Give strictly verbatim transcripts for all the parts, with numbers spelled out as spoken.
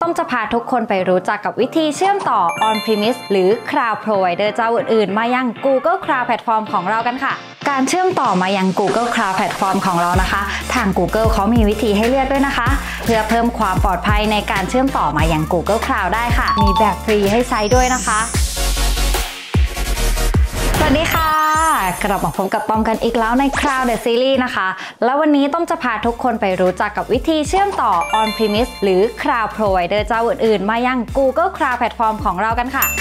ต้องจะพาทุกคนไปรู้จักกับวิธีเชื่อมต่อ On-premise หรือ Cloud Provider เจ้าอื่นๆมายัง Google Cloud Platform ของเรากันค่ะการเชื่อมต่อมายัง Google Cloud Platform ของเรานะคะทาง Google เขามีวิธีให้เลือกด้วยนะคะเพื่อเพิ่มความปลอดภัยในการเชื่อมต่อมายัง Google Cloud ได้ค่ะมีแบบฟรีให้ใช้ด้วยนะคะสวัสดีค่ะกลับมาพบกับต้อมกันอีกแล้วใน Cloud The Series นะคะแล้ววันนี้ต้อมจะพาทุกคนไปรู้จักกับวิธีเชื่อมต่อ On-premise หรือ Cloud Provider เจ้าอื่นๆมายัง Google Cloud Platform ของเรากันค่ะ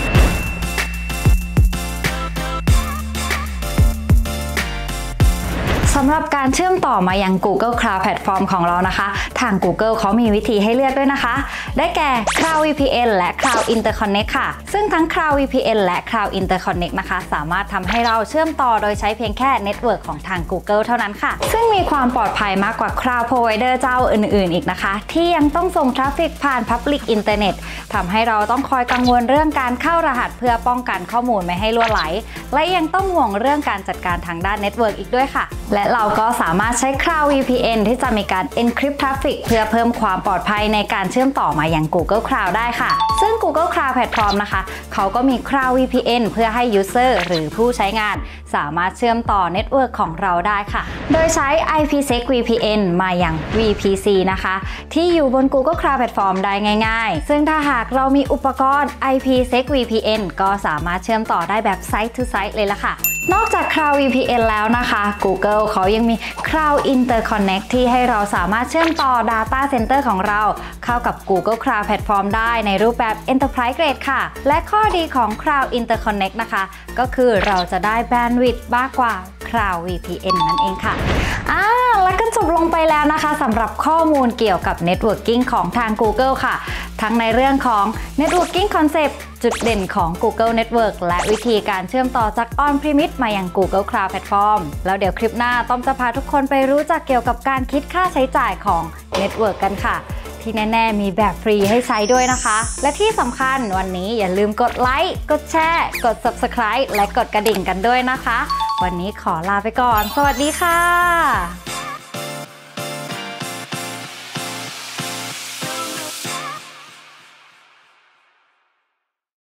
สำหรับการเชื่อมต่อมายัง Google Cloud Platform ของเรานะคะทาง Google เขามีวิธีให้เลือกด้วยนะคะได้แก่ Cloud วี พี เอ็น และ Cloud Interconnect ค่ะซึ่งทั้ง Cloud วี พี เอ็น และ Cloud Interconnect นะคะสามารถทำให้เราเชื่อมต่อโดยใช้เพียงแค่เน็ตเวิร์กของทาง Google เท่านั้นค่ะซึ่งมีความปลอดภัยมากกว่า Cloud Provider เจ้าอื่นๆอีกนะคะที่ยังต้องส่งทราฟฟิกผ่าน Public Internet ทำให้เราต้องคอยกังวลเรื่องการเข้ารหัสเพื่อป้องกันข้อมูลไม่ให้รั่วไหลและยังต้องห่วงเรื่องการจัดการทางด้านเน็ตเวิร์กอีกด้วยค่ะและเราก็สามารถใช้ Cloud วี พี เอ็น ที่จะมีการ Encrypt Traffic เพื่อเพิ่มความปลอดภัยในการเชื่อมต่อมายัง Google Cloud ได้ค่ะซึ่ง Google Cloud Platform นะคะเขาก็มี Cloud วี พี เอ็น เพื่อให้ User หรือผู้ใช้งานสามารถเชื่อมต่อเน็ตเวิร์กของเราได้ค่ะโดยใช้ ไอ พี เซก วี พี เอ็น มาอย่าง วี พี ซี นะคะที่อยู่บน Google Cloud Platform ได้ง่ายๆซึ่งถ้าหากเรามีอุปกรณ์ ไอ พี เซก วี พี เอ็น ก็สามารถเชื่อมต่อได้แบบ Site to Site เลยละค่ะนอกจาก Cloud วี พี เอ็น แล้วนะคะ Google เขายังมี Cloud Interconnect ที่ให้เราสามารถเชื่อมต่อ Data Center ของเราเข้ากับ Google Cloud Platform ได้ในรูปแบบ Enterprise Grade ค่ะและข้อดีของ Cloud Interconnect นะคะก็คือเราจะได้ Bandwidth มากกว่า Cloud วี พี เอ็น นั่นเองค่ะอ่าและก็จบลงไปแล้วนะคะสำหรับข้อมูลเกี่ยวกับ Networking ของทาง Google ค่ะทั้งในเรื่องของ Networking Concept จุดเด่นของ Google Network และวิธีการเชื่อมต่อจาก On-premise มายัง Google Cloud Platform แล้วเดี๋ยวคลิปหน้าต้อมจะพาทุกคนไปรู้จักเกี่ยวกับการคิดค่าใช้จ่ายของ Network กันค่ะที่แน่ๆมีแบบฟรีให้ใช้ด้วยนะคะและที่สำคัญวันนี้อย่าลืมกดไลค์กดแชร์กด Subscribe และกดกระดิ่งกันด้วยนะคะวันนี้ขอลาไปก่อนสวัสดีค่ะ